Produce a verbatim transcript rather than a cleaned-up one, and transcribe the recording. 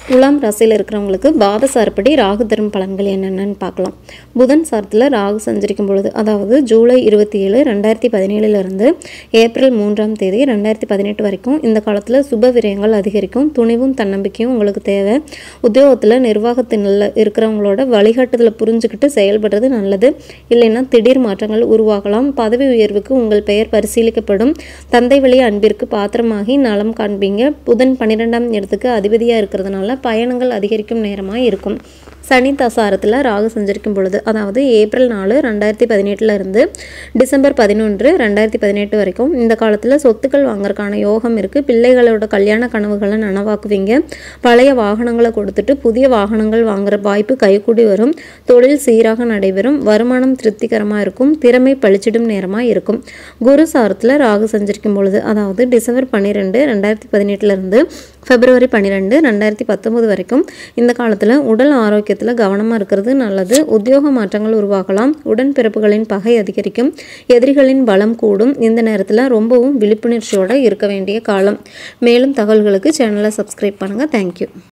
துலாம் ராசியில் இருக்கிறவங்களுக்கு பாத சார்படி ராகு தரும் பலன்கள் என்னென்னு பார்க்கலாம். புதன் சாரத்தில் ராகு சஞ்சரிக்கும் பொழுது, அதாவது ஜூலை இருபத்தி ஏழு ரெண்டாயிரத்தி பதினேழுலேருந்து ஏப்ரல் மூன்றாம் தேதி ரெண்டாயிரத்தி பதினெட்டு வரைக்கும் இந்த காலத்தில் சுப விரயங்கள் அதிகரிக்கும். துணிவும் தன்னம்பிக்கையும் உங்களுக்கு தேவை. உத்தியோகத்தில் நிர்வாகத்தில் இருக்கிறவங்களோட வழிகாட்டுதலை புரிஞ்சுக்கிட்டு செயல்படுறது நல்லது. இல்லைன்னா திடீர் மாற்றங்கள் உருவாகலாம். பதவி உயர்வுக்கு உங்கள் பெயர் பரிசீலிக்கப்படும். தந்தை வழி அன்பிற்கு பாத்திரமாகி நலம் காண்பீங்க. புதன் பன்னிரெண்டாம் இடத்துக்கு அதிபதியாக இருக்கிறதுனால பயணங்கள் அதிகரிக்கும் நேரமாக இருக்கும். சனி தசாரத்தில் ராகு சஞ்சரிக்கும் பொழுது, அதாவது ஏப்ரல் நாலு ரெண்டாயிரத்தி பதினெட்டுல இருந்து டிசம்பர் பதினொன்று ரெண்டாயிரத்தி பதினெட்டு வரைக்கும் இந்த காலத்தில் சொத்துக்கள் வாங்குறதுக்கான யோகம் இருக்குது. பிள்ளைகளோட கல்யாண கனவுகளை நனவாக்குவீங்க. பழைய வாகனங்களை கொடுத்துட்டு புதிய வாகனங்கள் வாங்குற வாய்ப்பு கைகூடி வரும். தொழில் சீராக நடைபெறும். வருமானம் திருப்திகரமாக இருக்கும். திறமை பழிச்சிடும் நேரமாக இருக்கும். குரு சாரத்தில் ராகு சஞ்சரிக்கும் பொழுது, அதாவது டிசம்பர் பன்னிரெண்டு ரெண்டாயிரத்தி பதினெட்டுல இருந்து பிப்ரவரி பன்னிரெண்டு ரெண்டாயிரத்தி பத்தொன்பது வரைக்கும் இந்த காலத்தில் உடல் ஆரோக்கியத்தில் கவனமாக இருக்கிறது நல்லது. உத்தியோக மாற்றங்கள் உருவாகலாம். உடன்பிறப்புகளின் பகை அதிகரிக்கும். எதிரிகளின் பலம் கூடும். இந்த நேரத்தில் ரொம்பவும் விழிப்புணர்ச்சியோடு இருக்க வேண்டிய காலம். மேலும் தகவல்களுக்கு சேனலை சப்ஸ்கிரைப் பண்ணுங்கள். தேங்க்யூ.